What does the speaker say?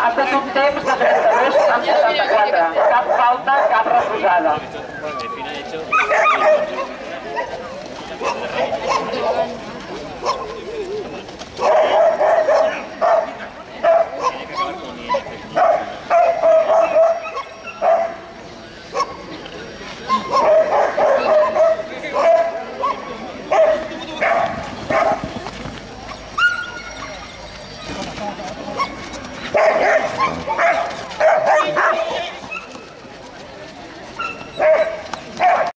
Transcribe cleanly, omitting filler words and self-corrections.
Ha estat un temps de 32 amb 64. Cap falta, cap refusada.